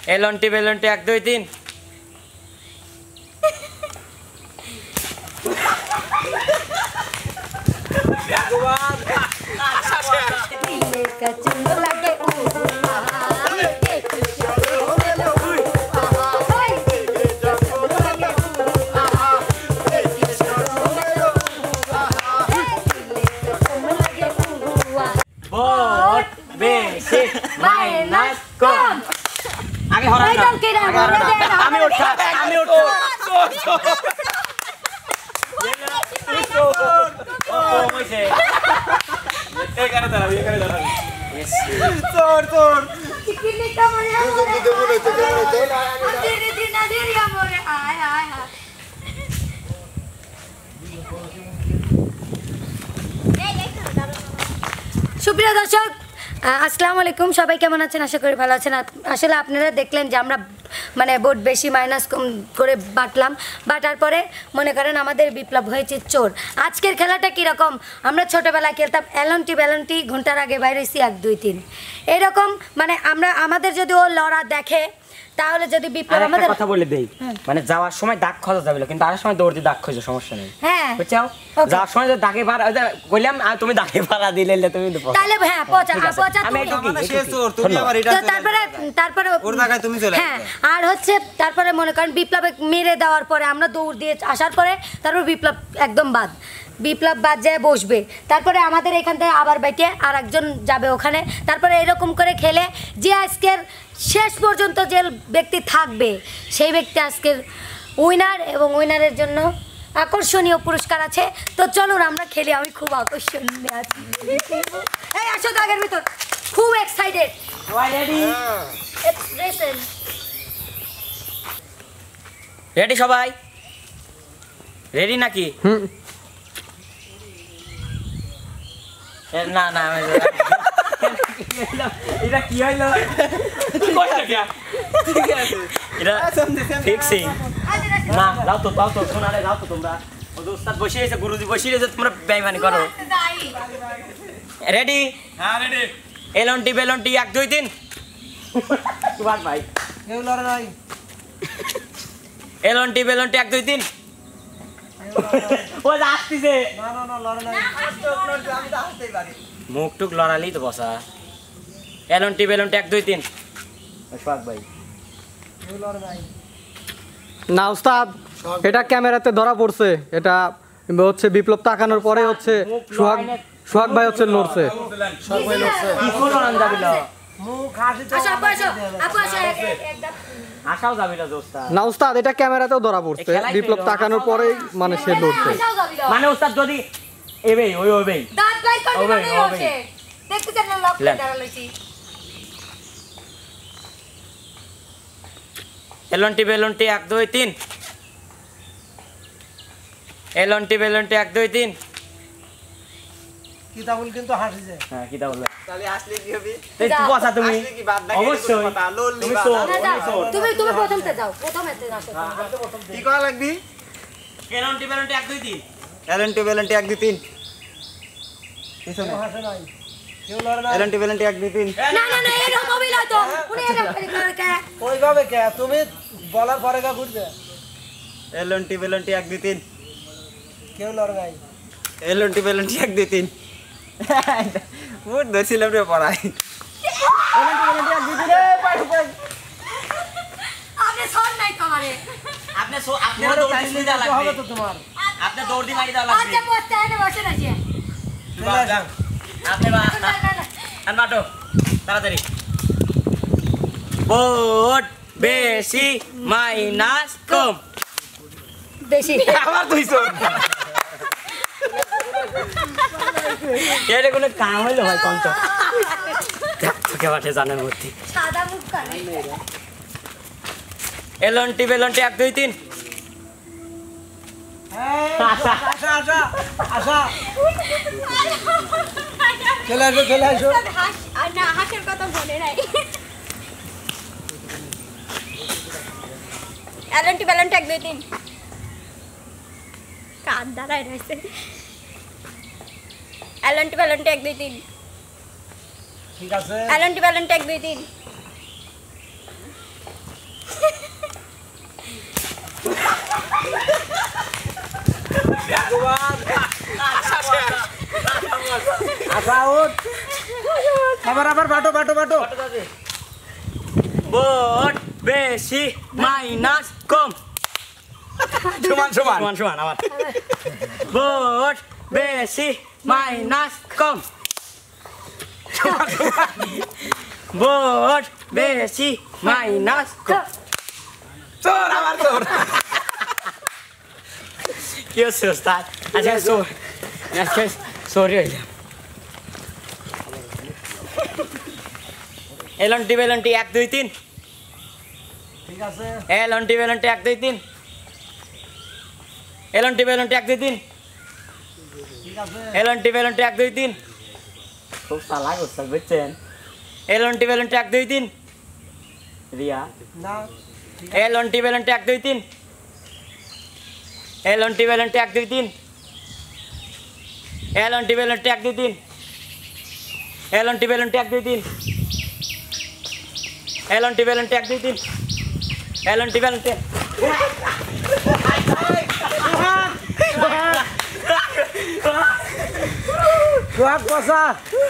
এলন্টি বেলন্টি 1 2 3 vote বেশি minus কম আগে হরাই না আমি উঠা ও হইছে এখানে দাঁড়াবি চোর কিলিটা মানে ধীরে ধীরে আমরে আয় আয় আয় সুপ্রিয় দর্শক আসসালামু আলাইকুম সবাই কেমন আছেন আশা করি ভালো আছেন আসলে আপনারা দেখলেন যে আমরা মানে ভোট বেশি মাইনাস কম করে বাটার পরে মনে করেন আমাদের বিপ্লব হয়েছে চোর আজকের খেলাটা কীরকম আমরা ছোটোবেলায় খেলতাম এলন্টি ঘন্টার আগে বাইরে হয়েছি 1 2 3 এরকম মানে আমাদের যদি ও লড়া দেখে তাহলে যদি বিপ্লব আমাদের কথা বলে দেই মানে যাওয়ার সময় দাগ খোঁজা যাবে কিন্তু আসার সময় দৌড় দিয়ে দাগ খোঁজা সমস্যা নেই হ্যাঁ বুঝছো যাওয়ার সময় যে দাগে পার কইলাম তুমি দাগে পারা দিলে তুমি তাহলে হ্যাঁ পচা আমি একটু সে চোর তুমি আবার এটা তারপরে ওর জায়গায় তুমি চলে হ্যাঁ আর হচ্ছে তারপরে মনে করেন বিপ্লবে মেরে দেওয়ার পরে আমরা দৌড় দিয়ে আসার পরে তারপর বিপ্লব একদম বিপ্লব বাদ যায় বসবে তারপরে আমাদের এখান থেকে আবার বেঁকে আর একজন যাবে ওখানে তারপরে এরকম করে খেলে যে আজকের শেষ পর্যন্ত যে ব্যক্তি থাকবে সেই ব্যক্তি আজকের উইনার এবং উইনারের জন্য আকর্ষণীয় পুরস্কার আছে তো চলুন আমরা খেলি আমি খুব আকর্ষণীয় আছি এই আসো দাগের ভিতর খুব এক্সাইটেড রেডি সবাই রেডি নাকি না না এটা কি হইলো এটা ফিক্সিং না যাও তো শোনালে যাও তো তোমরা ওস্তাদ বসে আছে গুরুজি বসে আছে তোমরা বেঈমানি করো রেডি হ্যাঁ রেডি এলন্টি বেলন্টি 1 2 3 সুভাষ ভাই কেউ লড়ে নাই এলন্টি বেলন্টি 1 2 3 ও আসছে না লড়ে নাই আমি তো আসতেই পারি মুখ টুক লড়ালি তো বসা এলন্টি বেলন্টি 1 2 3 সুভাষ ভাই কেউ লড়ে নাই না উস্তাদ এটা ক্যামেরাতে ধরা পড়ছে এটা হচ্ছে বিপ্লব তাকানোর পরে হচ্ছে সোহাগ ভাই হচ্ছে লড়ছে সব ভাই লড়ছে কি করলো আন্দাবিল মুখ হাসি তো আশাও যাবিল দোস্তা না উস্তাদ এটা ক্যামেরাতেও ধরা পড়ছে বিপ্লব তাকানোর পরে মানে সে লড়ছে মানে উস্তাদ যদি এবেই ওইবেই দাঁত বাইর করতে মনে হচ্ছে দেখতে চান লক দাঁড়ালেছি এলন্টি বেলন্টি 1 2 3 এলন্টি বেলন্টি 1 2 3 কিতাবুল কিন্তু হাসিছে হ্যাঁ কিটা বলবে তাহলে আসলে কি হবে এই তুই বসা তুমি আসলে কি বাদ না অবশ্যই তুমি চোর তুমি প্রথমতে যাও প্রথমেতে আসো কি করা লাগবি এলন্টি বেলন্টি 1 2 3 এলএনটি বেলএনটি 1 2 3 হাসে নাই কেউ লড়ে নাই এলএনটি বেলএনটি 1 2 3 না এরকম মোবাইল তো উনি এরকম করে কে ওইভাবে কে তুমি বলার পরে কা ঘুরবে এলএনটি বেলএনটি 1 2 3 কেউ লড়ে নাই এলএনটি বেলএনটি 1 2 3 মুড ধরছিলাম রে পড়াই এলএনটি বেলএনটি 1 2 3 রে পাড় আপনি সর নাই কমারে আপনি দৌড় দিয়ে দাও লাগবে হবে তো তোমার আপনি দৌড় দিয়ে মারি দাও লাগবে আচ্ছা বসতে এনে বসে নাকি আপনি আর নাটো তাড়াতাড়ি ভোট বেশি মাইনাস কম বেশি আমার 200 এটা কোনো কাম হইলো ভাই কোন তো তোকে বাটে জানার মধ্যে সাদা মুখ করে এলন্টি বেলন্টি 1 2 3 আশা চলে আসো না হাসের কথা মনে নাই এলএনটি বেলএনটি 1 2 3 কান দাঁড়ায় রয়েছে এলএনটি বেলএনটি 1 2 3 ঠিক আছে এলএনটি বেলএনটি 1 2 3 আচ্ছা উঠ আবার বাটো ভোট বেশি মাইনাস কম সমান আবার ভোট বেশি মাইনাস কম ভোট বেশি মাইনাস কম চোর আবার চোর কি হচ্ছে ওস্তাদ আজকে সরি হইলাম এলন্টি বেলন্টি 1 2 3 ঠিক আছে এলন্টি বেলন্টি 1 2 3 এলন্টি বেলন্টি 1 2 3 ঠিক আছে এলন্টি বেলন্টি 1 2 3 খুব সালা ওস্তাদ বুঝছেন এলন্টি বেলন্টি 1 2 3 রিয়া না এলন্টি বেলন্টি 1 2 3 এলন্টি বেলন্টি 1 2 3 এলন্টি বেলন্টি 1 2 3 এলন্টি বেলন্টি 1 2 3 এলন্টি বেলন্টি 1 2 3 এলন্টি বেলন্টি সোহাগ কষা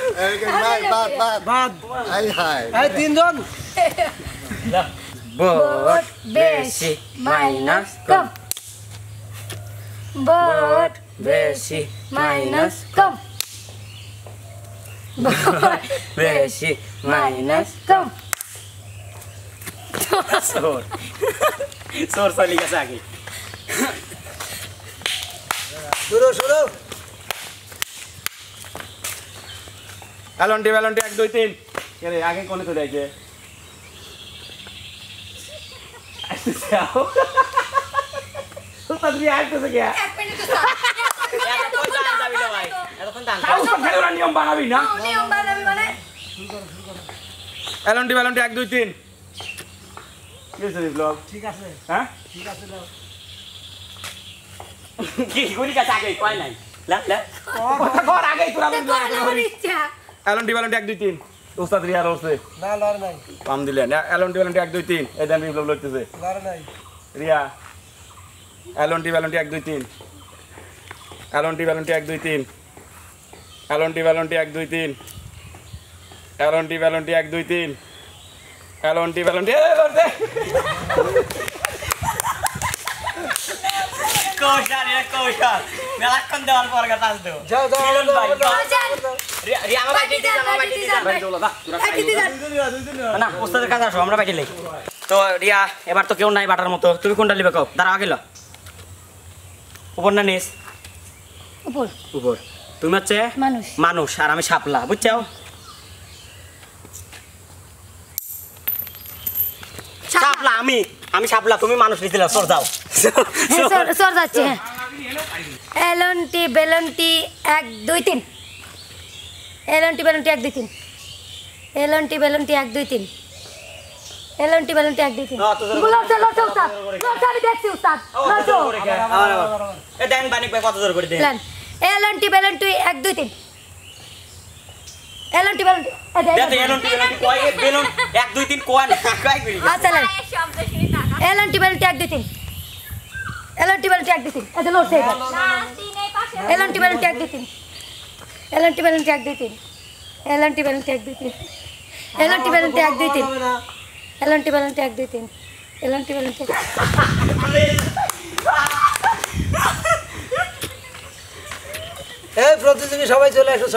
বাদ এই তিনজন ভোট বেশি মাইনাস কম ভোট বেশি মাইনাস কম ভোট বেশি মাইনাস কম সোর চলি গেছে আগে শুরু এলন্টি 1 2 3 এর আগে কোনে চলে আইছে তোমরা আইতেছে কি নিয়ম বানাবি না এলন্টি 1 2 3 কি হইছে ব্লগ ঠিক আছে হ্যাঁ দাও কি গুলি কাছে আগে কয় নাই লা ঘর আগে তোরা ইচ্ছা এলন্টি 1 2 3 ওস্তাদ রিয়া রসে না লড় নাই পাম দিলেন এলন্টি 1 2 3 এই দেন বিপ্লব লইতেছে লড় নাই রিয়া এলন্টি 1 2 3 এলন্টি 1 2 3 এলন্টি 1 2 3 এলন্টি 1 2 3 এলন্টি ধরতে কৌশল মেলাক্ষণ দেওয়ার পর কথা আসতো যাও রিয়া আমার বাইতে না ওস্তাদের কাছে আসো আমরা বাইতে লই তো রিয়া এবার তো কেউ নাই বাটার মতো তুমি কোনটা লিবে কও দাঁড়া আগে লো উপর না নিস উপর উপর তুমি হচ্ছে মানুষ আর আমি শাপলা বুঝছো শাপলা আমি শাপলা তুমি মানুষ নিছিলা সর যাও সর যাচ্ছে এলন্টি বেলন্টি 1 2 3 এলন্টি বেলন্টি 1 2 3 এলন্টি বেলন্টি 1 2 3 এলন্টি বেলন্টি 1 2 3 গুলো চলো উস্তাদ আমি দেখছি উস্তাদ নাচো এ দেন বানিক ভাই কত জোর করে দেন প্ল্যান এলন্টি বেলন্টি 1 2 3 এলন্টি বেলন্টি দেখো এলন্টি কয় বেলুন 1 2 3 কোয়া না কয় করি আচ্ছা এলন্টি বেলন্টি 1 2 3 এলন্টি বেলন্টি 1 2 3 এটা লোড সেভ এলন্টি বেলন্টি 1 2 3 এলন্টি বেলন্টি 1 2 3 এলন্টি বেলন্টি 1 2 3 এলন্টি বেলন্টি 1 2 3 এলন্টি বেলন্টি 1 2 3 এলন্টি বেলন্টি এই প্রতিযোগী সবাই চলে এসো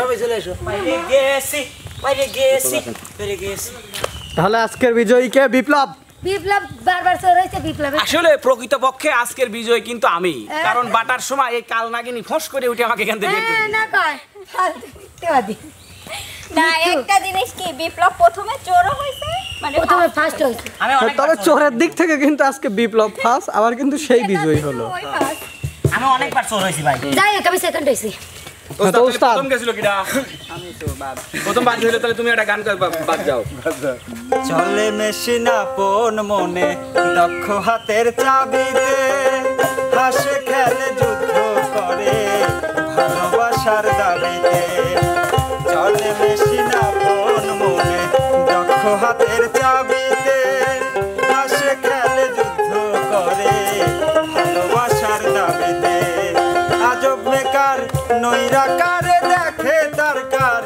বাইরে গেছি তাহলে আজকের বিজয়ী কে? বিপ্লব। বিপ্লব বারবার সর হইছে বিপ্লবে আসলে প্রকৃতপক্ষে আজকের বিজয় কিন্তু আমি, কারণ বাটার সময় এই কাল নাগিনী ফোঁস করে উঠে আমাকে এখান থেকে বের করে দিল। না কয় তেওয়াদি না একটা জিনিস কি বিপ্লব প্রথমে চোরও হইছে মানে প্রথমে ফার্স্ট হইছে আমি অনেক তবে চোরের দিক থেকে কিন্তু আজকে বিপ্লব ফার্স্ট, আবার কিন্তু সেই বিজয়ী হলো। আমি অনেকবার চোর হইছি ভাই যাই হোক আমি সেকেন্ড হইছি ওস্তাদ, তো ওস্তাদ। প্রথম গেছিল কিডা? প্রথম বাদ হইলো, তাহলে তুমি একটা গান বাদ যাও। চলে মেশিন আপন মনে দক্ষ হাতের চাবিতে হাসে খেলে যুদ্ধ করে ভালোবাসার দাবিতে চলে মেশিন আপন মনে দক্ষ হাতের চাবিতে হাসে খেলে যুদ্ধ করে ভালোবাসার দাবিতে আজব বেকার নৈরাকারে দেখে তার কার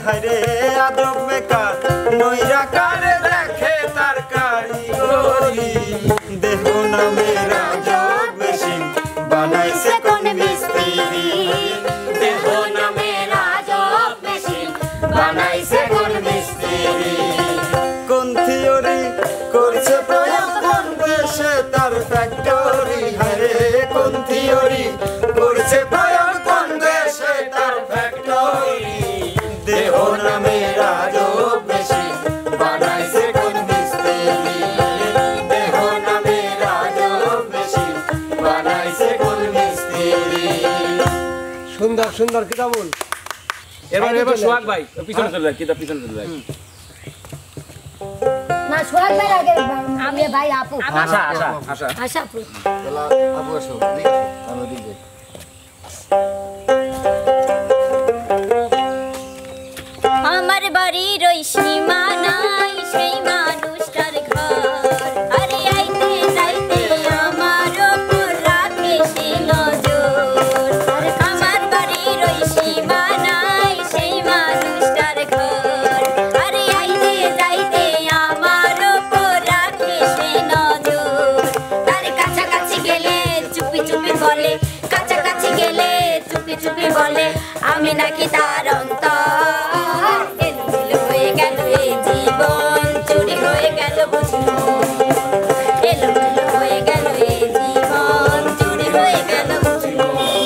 হায়রে আদব বেকার নইরা কারে দেখে তার কারিগরি দেহ নামের আজব মেশিন বানাইছে কোন মিস্ত্রি দেহ নামের আজব মেশিন বানাইছে কোন মিস্ত্রি কোন থিওরি করছে প্রয়োগ কোন দেশে তার ফ্যাক্টরি হায়রে কোন থিওরি করছে প্রয়োগ কোন দেশে তার ফ্যাক্টরি দেহ নামের আজব মেশিন বানাইছে কোন মিস্ত্রি দেহ নামের আজব মেশিন বানাইছে কোন মিস্ত্রি সুন্দর সুন্দর কিতাবুল এবার সোহাগ ভাই পিছনে চলে যায় কিতাব পিছনে চলে যায় না সোহাগ ভাই আগে আমি ভাই আপু আশা আশা আশা আশা আপু আবু আসো আমি দিই আমার বাড়ির ওই সীমানায় সেই মানুষটার ঘর আরে আইতে যাইতে আমার ওপর রাখে সে নজর আমার বাড়ির ওই সীমানায় সেই মানুষটার ঘর আরে আইতে যাইতে আমার ওপর রাখে সে নজর তার কাছাকাছি গেলে চুপি চুপি বলে কাছাকাছি গেলে চুপি চুপি বলে আমি নাকি তার অন্তর এলোমেলো হয়ে গেল এই জীবন চুরি হয়ে গেল বুঝলো এলোমেলো হয়ে গেল এই জীবন চুরি হয়ে গেল বুঝলো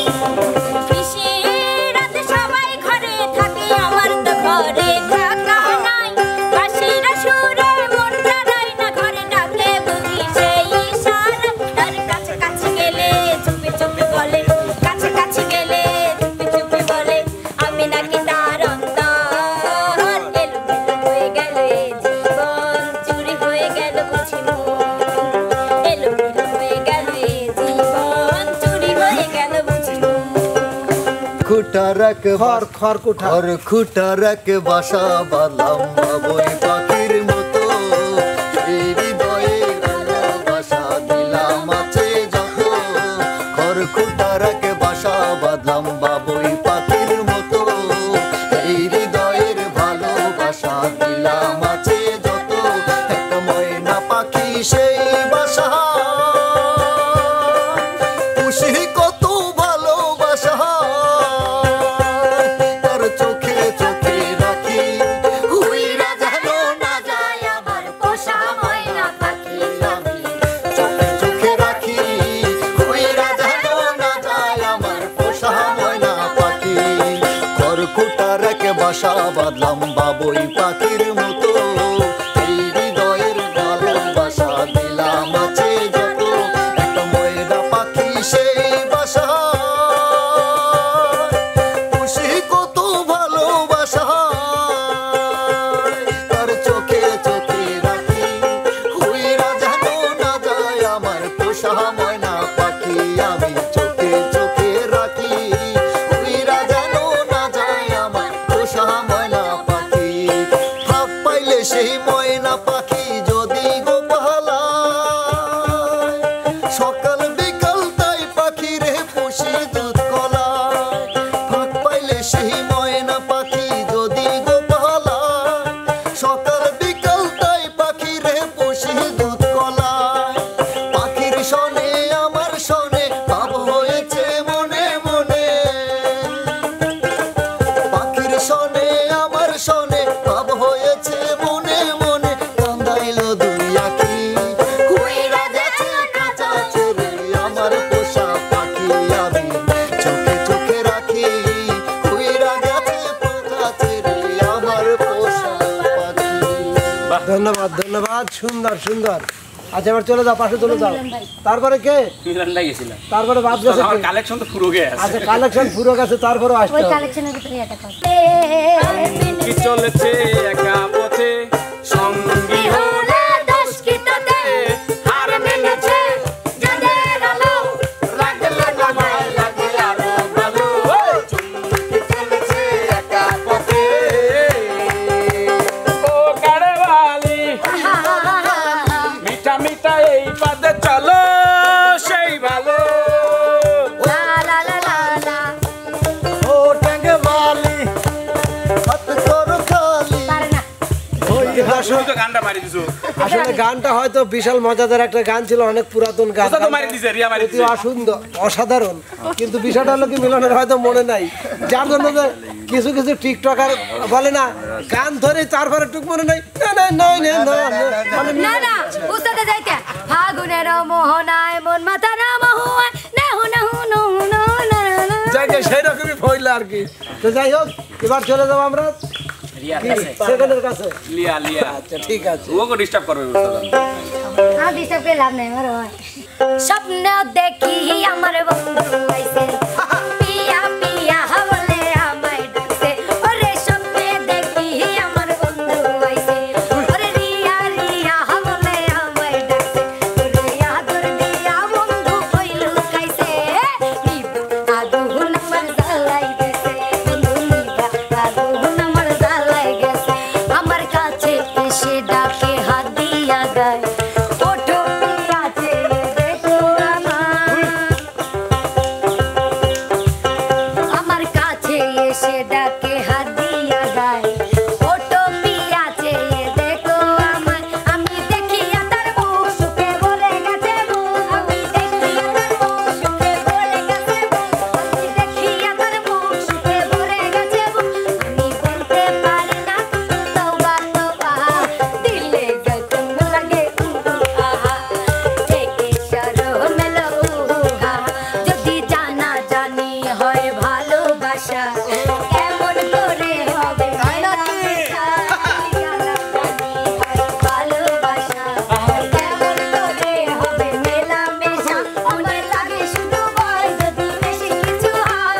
রাতে সবাই ঘরে থাকে আমার তো ঘরে থাকা নাই বাঁশির সুরে মনটা দেয় না ঘরে ডাকে বুঝি সেই ইশারা তার কাছাকাছি গেলে চুপি চুপি বলে কাছাকাছি গেলে চুপি চুপি বলে আমি নাকি তার অন্তর এলোমেলো হয়ে গেল এই জীবন চুরি হয়ে গেল বুঝি মন এলোমেলো হয়ে গেল এই জীবন চুরি হয়ে গেল বুঝি মন খুটারক খড়কুটা আর খুটারক বাসা বালাম বাবুই পাখির মতো এই হৃদয়ে ভালোবাসা দিলাম আছে যত খড়কুটারক বাসা বাঁধলাম বাবুই পাখির মতো এই হৃদয়ের ভালোবাসা দিলাম আছে যত একটা ময়না পাখি সেই বাসা খুশি কত ভালোবাসা তার চোখে চোখে রাখি হুইরা যেন না যায় আমার পোষা ময়না পাখি চোখে চোখে রাখি হুইরা যেন না যায় আমার পোষা ময়না পাখি খড়কুটারক বাসা বাঁধলাম বাবুই পাখির মতো এই হৃদয়ের ভালোবাসা দিলাম আছে যত একটা ময়না পাখি সেই বাসা খুশি কত ভালোবাসা তার চোখে চোখে রাখি হুইরা যেন না যায় আমার পোষা ময়না পাখি আমি চোখে চোখে রাখি হুইরা যেন না যায় আমার পোষা ময়না পাখি হাফ পাইলে সেই ময়না পাখি যদি গোপালায় সকাল বিকাল তাই পাখি রে পুষি দুধ কলায় ফাঁক পাইলে সেই ময়না পাখি যদি গোপালায় সকাল বিকাল তাই পাখি রে পুষি দুধ কলায় পাখির শোনে আমার শোনে ভাব হয়েছে মনে মনে পাখির শোনে আমার শোনে ভাব হয়েছে মনে মনে কান্দাইল দুই আখি হুইরা গেছে কাঁচা ছেড়ে আমার পোষা পাখি আমি চোখে চোখে রাখি হুইরা গেছে পোষা ছেড়ে আমার পোষা পাখি ধন্যবাদ ধন্যবাদ সুন্দর সুন্দর আচ্ছা এবার চলে যাও পাশে চলে যাও তারপরে কে মিলন ভাই গেছিলাম তারপরে বাদ গেছে আমার কে? কালেকশন তো পুরো গেছে আচ্ছা কালেকশন পুরো গেছে তারপরে আসতে ওই হবে। কালেকশনের ভিতরে এটা কর কি চলেছে একা পথে সঙ্গী হলে দশ কিতাতে হার মেনেছে যাদের আলো লাগলে গলায় লাগে আরো ভালো কি চলেছে একা পথে ও কারেওয়ালি মিঠা মিঠা এই পথে চলো সেই ভালো লা লা লা লা লা ও টেঙ্গে বালি হাত করো মারি দিছো আসলে গানটা হয়তো বিশাল মজাদার একটা গান ছিল, অনেক পুরাতন গান, ওস্তাদ তো মারি দিছে, রিয়া মারি অতি দিছে। অসুন্দর অসাধারণ, কিন্তু বিষয়টা হলো কি মিলনের হয়তো মনে নাই, যার জন্য যে কিছু কিছু টিকটকার বলে না গান ধরে তারপরে টুক মনে নাই, মানে না না উস্তাদে যাইতে ফাগুনের মোহনায় মন মাথা না মহুয়ায় নেহু নেহু নহু নহু না না যাকে সেই রকমই হইলো আর কি। তো যাই হোক, এবার চলে যাবো আমরা রিয়ার কাছে সেকেন্ডের কাছে। লিয়া লিয়া আচ্ছা ঠিক আছে। ওকে ডিস্টার্ব করবে উস্তাদ। আর ডিস্টার্ব করে লাভ নাই আমার হয়। স্বপ্ন দেখি আমার বন্ধু আইছে পিয়া পিয়া বলে আমায় ডাকছে, ওরে স্বপ্নে দেখি আমার বন্ধু আইছে, ওরে রিয়া রিয়া বলে আমায় ডাকছে, ওরে আদর দিয়া বন্ধু কইলু খাইছে, নিবা আগুন আমার জ্বালাই গেছে, বন্ধু নিবা আগুন আমার জ্বালাই গেছে, আমার কাছে এসে ডাকে হাত দিয়া গায়, ওঠো কাছে দেখো আমার কাছে এসে ডাকে হাত দিয়া গায়, ওঠো পিয়াছে দেখো আমায়, আমি দেখিয়া তার মুখ সুখে ভরে গেছে মুখ, আমি দেখিয়া তার মুখ সুখে ভরে গেছে মুখ, আমি দেখিয়া তার মুখ সুখে ভরে গেছে মুখ, আমি বলতে পারি না তওবা তওবা, দিলে গতম লাগে আহা, থেকে শরম এলো উহা, যদি জানা জানি হয় ভালোবাসা কেমন করে হবে মেলামেশা, জানা জানি হয় ভালোবাসা কেমন করে হবে মেলামেশা, মনে লাগে শুধু ভয় যদি বেশি কিছু হয়,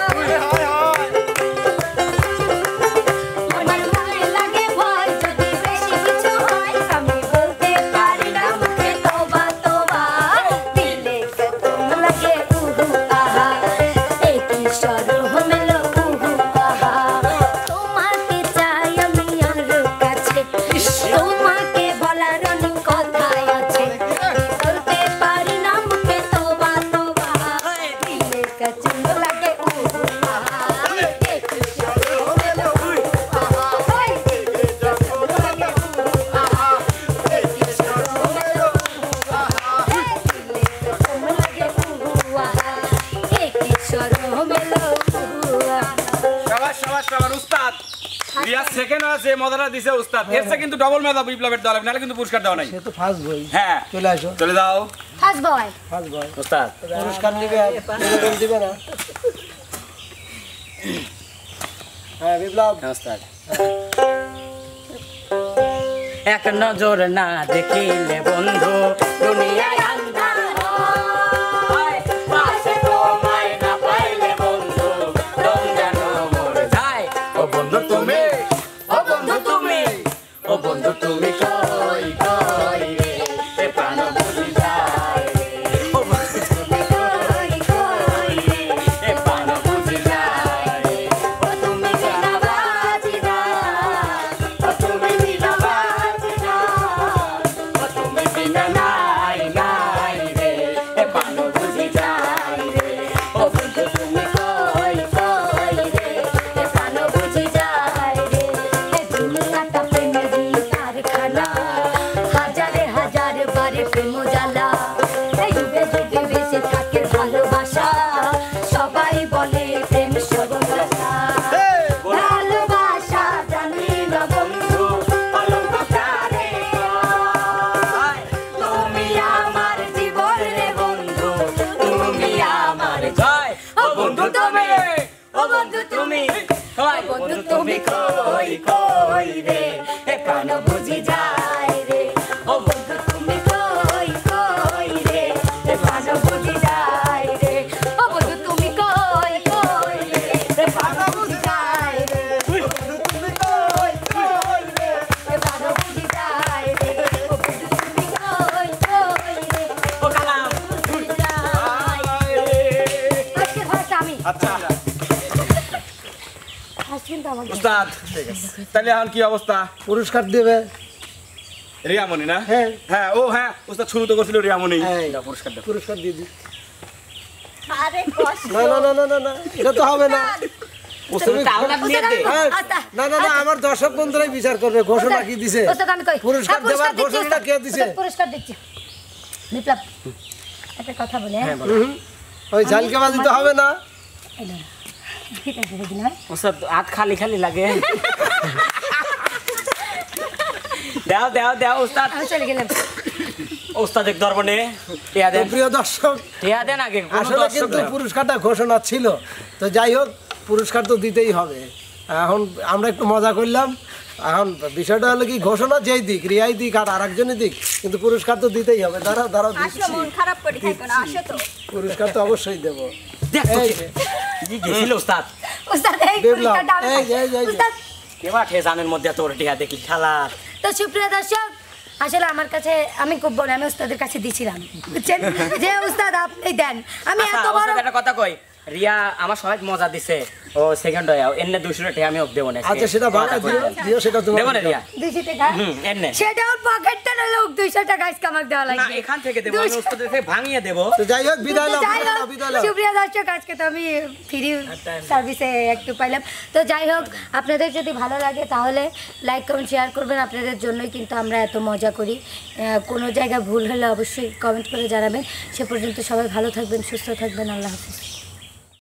আমার মনে লাগে ভয় যদি বেশি কিছু হয়, আমি বলতে পারি না মুখে তওবা তওবা, দিলে কতম লাগে উহু আহা, একই শরম এলো উহু আহা, তোমাকে চাই আমি আরো কাছে, তোমাকে বলার অনেক কথাই আছে, বলতে পারি না মুখে তওবা তওবা, দিলে কতম লাগে উহু আহা, একই শরম এলো উহু আহা, দিলে কতম লাগে উহু আহা, একই শরম এলো উহু আহা, দিলে কতম লাগে উহু আহা, একই শরম এলো উহু আহা। শাবাশ শাবাশ শাবাশ উস্তাদ। রিয়া সেকেন্ড আছে, মজাটা দিছে উস্তাদ। এরছে কিন্তু ডবল মেধা বিপ্লবের দেওয়া লাগবে, নাহলে কিন্তু পুরস্কার দেওয়া নাই। সে তো ফার্স্ট বই, হ্যাঁ চলে আসো চলে যাও। ফার্স্ট বয় ফার্স্ট বই, উস্তাদ পুরস্কার নিবে এরকম দিবে না। হ্যাঁ বিপ্লব, উস্তাদ এক নজর না দেখিলে বন্ধু দুনিয়ায় আন্ধার হয়, পাশে তোমায় না পাইলে বন্ধু দম যেন মরে যায়, ও বন্ধু তুমি, ও বন্ধু তুমি, ও বন্ধু তুমি কই কই রে, এ প্রাণ বুঝি যায় রে, ও বন্ধু তুমি কই কই রে, এ প্রাণ বুঝি যায় রে, ও তুমি বিনা বাজি না, ও তুমি বিনা বাজি না, ও তুমি বিনা নাই নাই রে, এ প্রাণ বুঝি যায় রে, ও বন্ধু তুমি কই কই রে, এ প্রাণ বুঝি যায় রে, এ দুনিয়াটা প্রেমেরই কারখানা, হাজারে হাজার বারে প্রেম জ্বালা, এই যুগে যুগে বেঁচে থাকে ভালোবাসা, সবাই বলে প্রেম সর্বনাশা, ভালোবাসা জানি না বন্ধু অলঙ্ক প্রাণে হয়, তুমি আমার জীবন রে বন্ধু, তুমি আমার জয়, ও বন্ধু তুমি, ও বন্ধু তুমি, ও বন্ধু তুমি কই কই রে, এ প্রাণ বুঝি যায় রে, ও বন্ধু তুমি কই কই রে, এ প্রাণ বুঝি যায় রে, ও বন্ধু তুমি কই কই রে, এ প্রাণ বুঝি যায় রে, ও বন্ধু তুমি কই কই রে, এ প্রাণ বুঝি যায় রে, ও বন্ধু তুমি কই কই রে, ও কালাম বুঝি যায় রে। আজকে ফার্স্ট আমি, আচ্ছা ফার্স্ট কিন্তু আমাকে উস্তাদ, তাহলে এখন কি অবস্থা? পুরস্কার দেবে। রিয়ামণি না? হ্যাঁ। হ্যাঁ ও হ্যাঁ উস্তাদ শুরু তো করছিল রিয়ামণি। এই, দাও পুরস্কার দাও। পুরস্কার দিয়ে দিই। আরে কষ্ট না না না না না না, এটা তো হবে না। উস্তাদ তাওলা নিয়ে দে না না না আমার দর্শক বন্ধুরাই বিচার করবে ঘোষণা কি দিছে ওস্তাদ আমি কই পুরস্কার হ্যাঁ, দেওয়ার দিচ্ছি, ঘোষণাটা কে দিছে ওস্তাদ, পুরস্কার দিচ্ছি বিপ্লব একটা কথা বলে হ্যাঁ ওই ঝালকেবাজি তো হবে না এই নাও। ঠিক আছে দেখি না উস্তাদ হাত খালি খালি লাগে দাও দাও দাও উস্তাদ আমি চলে গেলাম উস্তাদ এক দরবনে টিয়া তো দেন প্রিয় দর্শক টিয়া দেন আগে কোন আসলে দর্শক কিন্তু না। পুরস্কারটা ঘোষণা ছিল তো যাই হোক পুরস্কার তো দিতেই হবে এখন আমরা একটু মজা করলাম এখন বিষয়টা হলো কি ঘোষণা যেই দিক রিয়াই দিক আর আরেকজনই দিক কিন্তু পুরস্কার তো দিতেই হবে দাঁড়াও দাঁড়াও আসো দিচ্ছি মন খারাপ করে থাকো না আসো তো পুরস্কার তো অবশ্যই দেবো দেখ তো এই কে- কি গেছিল উস্তাদ ওস্তাদ এই বিপ্লব, পুরস্কারটা আমি এই যে, এই যে, এই যে। ওস্তাদ কেবা ঠেসানের মধ্যে তোর টিয়া দেখি খেলা তো সুপ্রিয় দর্শক আসলে আমার কাছে আমি খুব বলে আমি উস্তাদের কাছে দিছিলাম বুঝছেন যে উস্তাদ আপনি দেন আমি আচ্ছা এত বড় উস্তাদ একটা কথা কই রিয়া আমার সবাই মজা দিছে ও সেকেন্ড হয়ে এনে 200 টাকা আমি ওকে দেব না আচ্ছা সেটা ভাঙা দিও দিও সেটা দেব তোমার না রিয়া 200 টাকা এনে সেটা ওর পকেটটা না লোক 200 টাকা আজকে আমাকে দেওয়া না লাগবে এখান থেকে দেব আমি উস্তাদের থেকে ভাঙিয়ে দেব তো যাই হোক বিদায় নাও যাই বিদায় নাও হোক, বিদায় নাও সুপ্রিয় দর্শক আজকে তো আমি ফ্রি সার্ভিসে একটু পাইলাম তো যাই হোক আপনাদের যদি ভালো লাগে তাহলে লাইক কমেন্ট শেয়ার করবেন আপনাদের জন্যই কিন্তু আমরা এত মজা করি কোনো জায়গায় ভুল হলে অবশ্যই কমেন্ট করে জানাবেন সে পর্যন্ত সবাই ভালো থাকবেন সুস্থ থাকবেন আল্লাহ হাফিজ